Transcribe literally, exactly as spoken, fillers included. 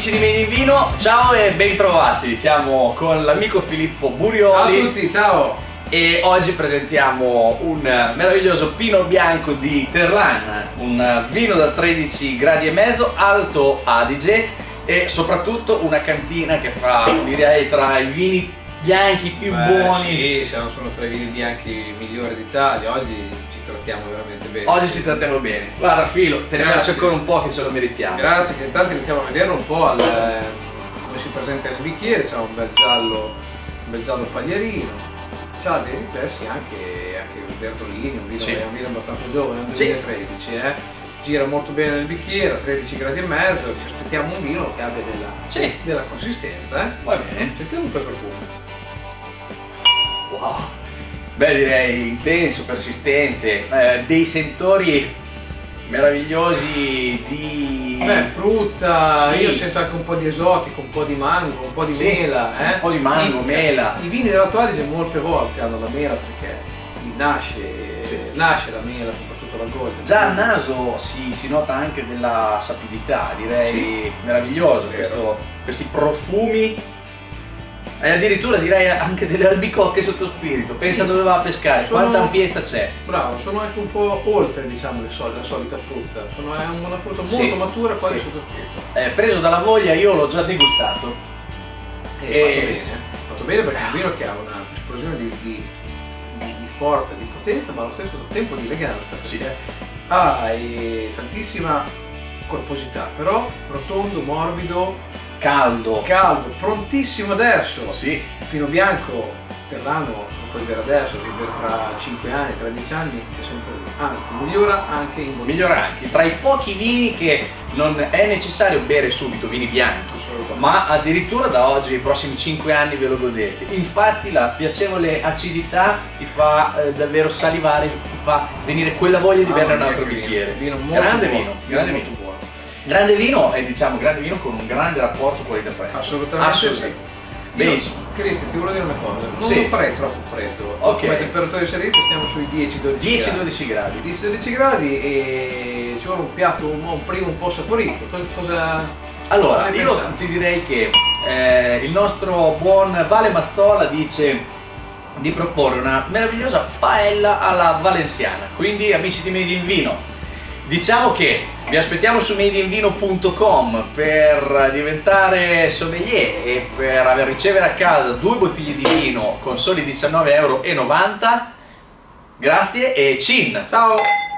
Amici di Made in Vino, ciao e ben trovati. Siamo con l'amico Filippo Burioli. Ciao a tutti, ciao! E oggi presentiamo un meraviglioso Pinot Bianco di Terlan, un vino da tredici gradi e mezzo, Alto Adige, e soprattutto una cantina che fa, direi, tra i vini bianchi più Beh, buoni. Sì, sono tra i vini bianchi migliori d'Italia. Oggi ci trattiamo veramente bene. Oggi ci trattiamo bene. Guarda Filo, teniamoci ancora un po' che ce lo meritiamo. Grazie, che intanto iniziamo a vederlo un po' al, come si presenta nel bicchiere. C'ha un bel giallo, un bel giallo paglierino. C'ha dei riflessi anche, anche verdolini, un vino, Sì. è un vino abbastanza giovane, è un Sì. duemilatredici, eh. Gira molto bene nel bicchiere, a tredici gradi e mezzo. Ci aspettiamo un vino che abbia della, Sì. della consistenza, eh. Va bene. Sentiamo un po' il profumo. Wow, beh, direi intenso, persistente, eh, dei sentori meravigliosi di... Beh, frutta, Sì. io sento anche un po' di esotico, un po' di mango, un po' di Sì, mela, eh? un po' di mango, I- mela. I vini dell'Alto Adige molte volte hanno la mela perché nasce, Sì. nasce la mela, soprattutto la golden. Già al naso si, si nota anche della sapidità, direi Sì. meraviglioso, Vero. questo, questi profumi. E addirittura direi anche delle albicocche sotto spirito, pensa Sì. dove va a pescare, Sono- quanta ampiezza c'è. Bravo, sono anche un po' oltre, diciamo, le sol- la solita frutta. Sono è una frutta molto Sì. matura, quasi Sì. sotto spirito. Eh, preso dalla voglia, io l'ho già degustato. E E- fatto bene, eh. fatto bene perché è un vino che ha una esplosione di, di, di, di forza, di potenza, ma allo stesso tempo di eleganza. Sì. Perché ha eh, tantissima corposità, però rotondo, morbido, Caldo. caldo, prontissimo adesso. Sì. Il Pinot Bianco Terlano non puoi bere adesso, devi bere tra cinque anni, tra dieci anni, è sempre lì. Anzi, migliora anche in bottiglia. Migliora anche, tra i pochi vini che non è necessario bere subito, vini bianchi, Assolutamente. ma addirittura da oggi, i prossimi cinque anni ve lo godete. Infatti la piacevole acidità ti fa eh, davvero salivare, ti fa venire quella voglia di bere un altro Mamma mia, che bicchiere. Vino, vino molto grande buono, vino, grande molto vino. buono. Grande vino e diciamo grande vino con un grande rapporto qualità-prezzo. Assolutamente. Assolutamente. Io, Benissimo. Cristian, ti volevo dire una cosa, non Sì. lo farei troppo freddo. Ok. Come temperatura di salita stiamo sui dieci dodici dieci gradi. dodici gradi. dieci dodici gradi e ci vuole un piatto, un, un primo un po' saporito. Cosa, cosa Allora, cosa hai io pensato? ti direi che eh, il nostro buon Vale Mazzola dice di proporre una meravigliosa paella alla valenziana. Quindi, amici di Made in Vino, diciamo che vi aspettiamo su made in vino punto com per diventare sommelier e per aver ricevere a casa due bottiglie di vino con soli diciannove e novanta euro. Grazie e cin! Ciao!